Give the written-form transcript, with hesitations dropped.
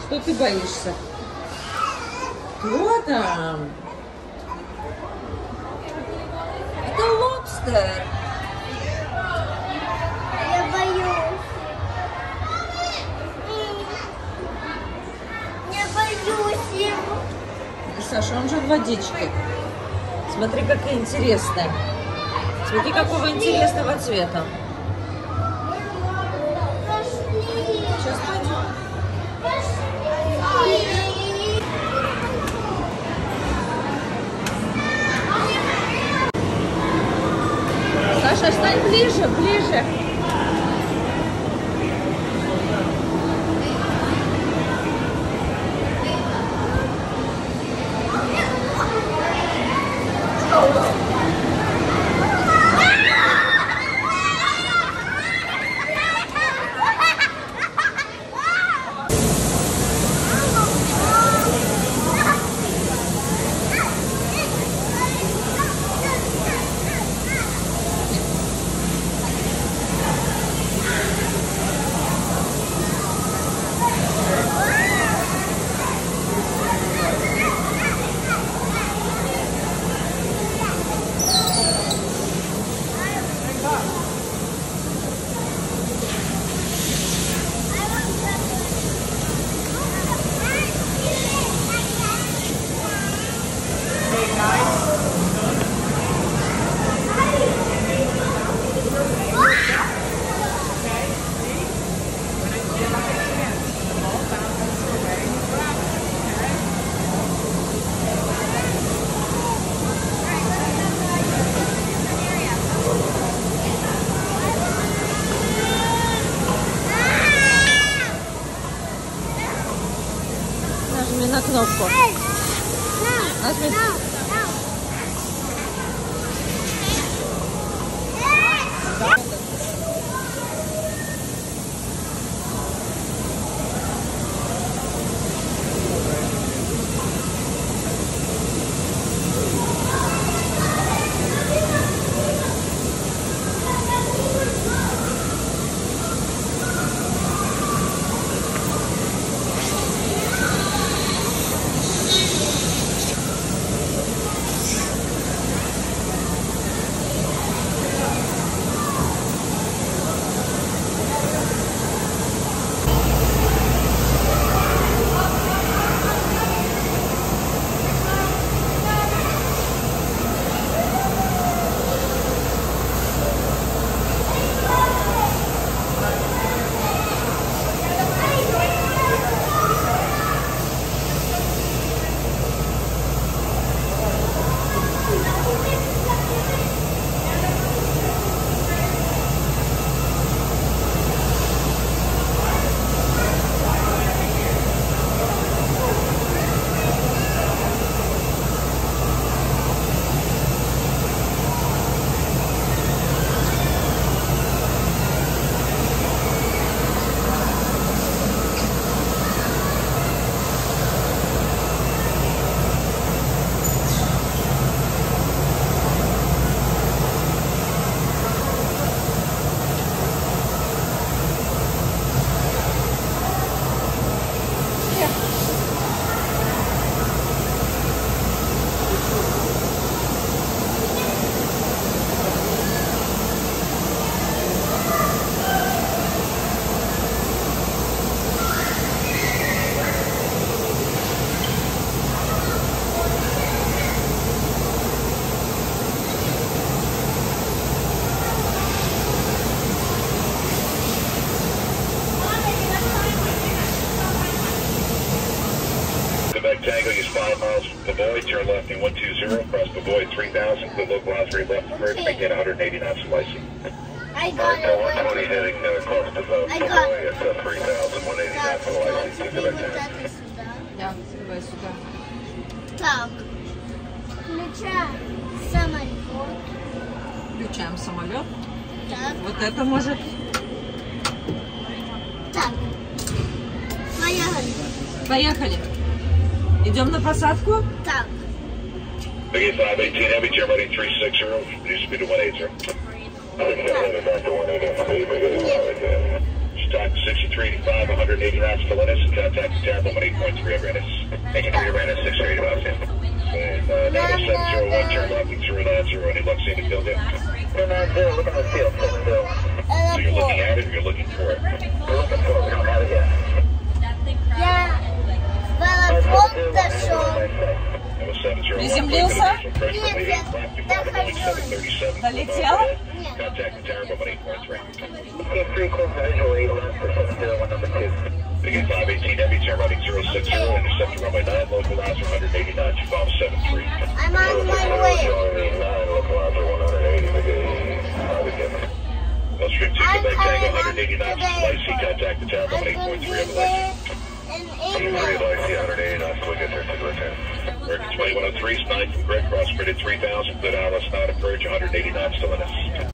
Что ты боишься? Кто там? Это лобстер. Я боюсь. Я боюсь его. Саша, он же в водичке. Смотри, какая интересная. Смотри, какого интересного цвета. Сейчас пойдем. Саша, стань ближе, ближе. Нажми на кнопку. Нажми. Tango, use 5 miles from Pavoy, turn left in 120, cross Pavoy 3000, the local Osprey left first, maintain 180 knots of license. I got it. 120 heading across the Pavoy at 3000, 180 knots of license. Да, сливай сюда. Так, включаем самолет. Включаем самолет. Так, Вот это может. так. Поехали. Поехали. Идем на посадку? Так. Begin 518 heavy, turn right 360, reduce speed to 180. Talk 6385, 180 knots to Lennis, and contact the tower from 8.3 over Ennis. Taking 3 over Ennis, 685, Sam. And 90701, turn left, 090, any luck seeing the field yet? 090, look at the field, 7 field. So you're looking at it or you're looking for it? We're looking for it, we don't have it yet. Yeah. But I broke the show. That was 701. Приземлился? Долетел? Contact the tower from 8.3. Team 3, close visually, left for 701, number 2. Begin 518 heavy, turn running 060, intercept runway 9, local loss 180 knots, you follow 73. I'm on my way. Well, stream 2, Quebec Tango, 180 knots, Lacey, contact the tower from 8.3 over Lacey. In England. Lacey, 180 knots, we'll get there, Sigler 10. American 2103, 9 from Greg, cross grid at 3000, good Alice, not approach, 180 knots to Lennis.